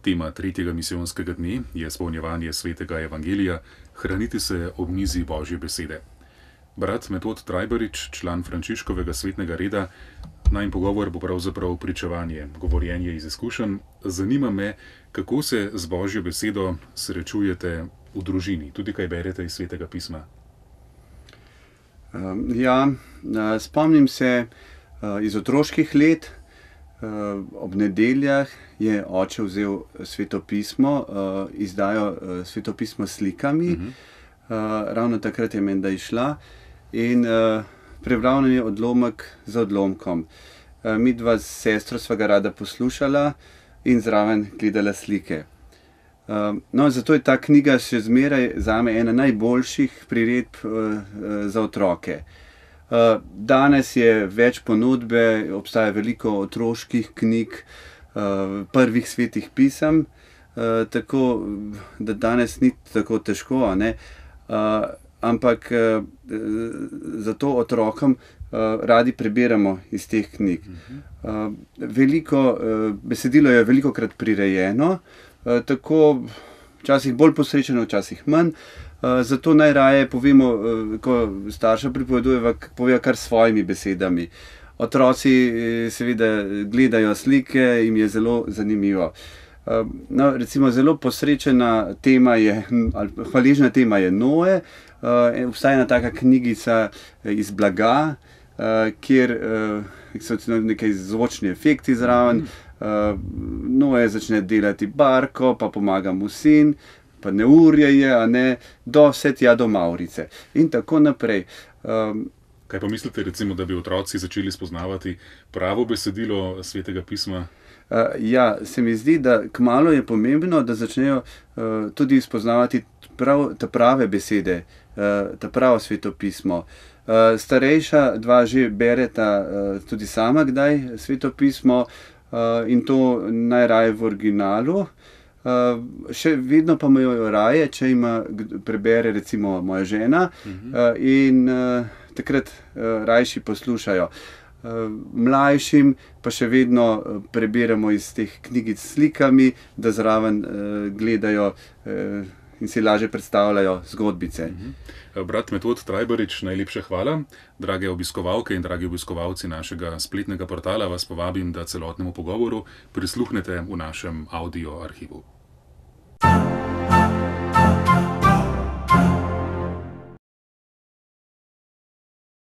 Tema tretjega misijonskega dne je izpolnjevanje svetega evangelija, hraniti se ob mizi Božje besede. Brat Metod Trajbarič, član Frančiškovega svetnega reda, najin pogovor bo pravzaprav pričevanje, govorjenje iz izkušenj. Zanima me, kako se z Božjo besedo srečujete v družini, tudi kaj berete iz svetega pisma. Spomnim se iz otroških let. Ob nedeljah je oče vzel sveto pismo, izdajo sveto pismo s slikami. Ravno takrat je menda izšla in prebral nam je odlomek za odlomkom. Midva s sestro sva ga rada poslušala in zraven gledala slike. Zato je ta knjiga še zmeraj zame ena najboljših priredb za otroke. Danes je več ponudbe, obstaja veliko otroških knjig, prvih svetih pisem, tako da danes ni tako težko, a ne. Ampak zato otrokom radi prebiramo iz teh knjig. Besedilo je velikokrat prirejeno, tako včasih bolj posrečeno, včasih manj. Zato najraje povemo, ko starša pripovedujeva, povejo kar s svojimi besedami. Otroci seveda gledajo slike, jim je zelo zanimivo. Recimo zelo posrečena tema je, ali hvaležna tema je Noe. Obstaja ena taka knjigica iz blaga, kjer so nekaj zvočni efekti zraven. Noe začne delati barko, pa pomaga mu sin, pa neurje je, a ne, vse tja do mavrice. In tako naprej. Kaj pa mislite, recimo, da bi otroci začeli spoznavati pravo besedilo svetega pisma? Se mi zdi, da kmalu je pomembno, da začnejo tudi spoznavati ta prave besede, ta pravo sveto pismo. Starejša dva že bereta tudi sama kdaj sveto pismo in to najraje v originalu. Še vedno pa imajo raje, če ima prebere recimo moja žena in takrat rajši poslušajo. Mlajšim pa še vedno prebiramo iz teh knjigic s slikami, da zraven gledajo in si lažje predstavljajo zgodbice. Brat Metod Trajbarič, najlepša hvala. Drage obiskovalke in dragi obiskovalci našega spletnega portala, vas povabim, da celotnemu pogovoru prisluhnete v našem audio arhivu.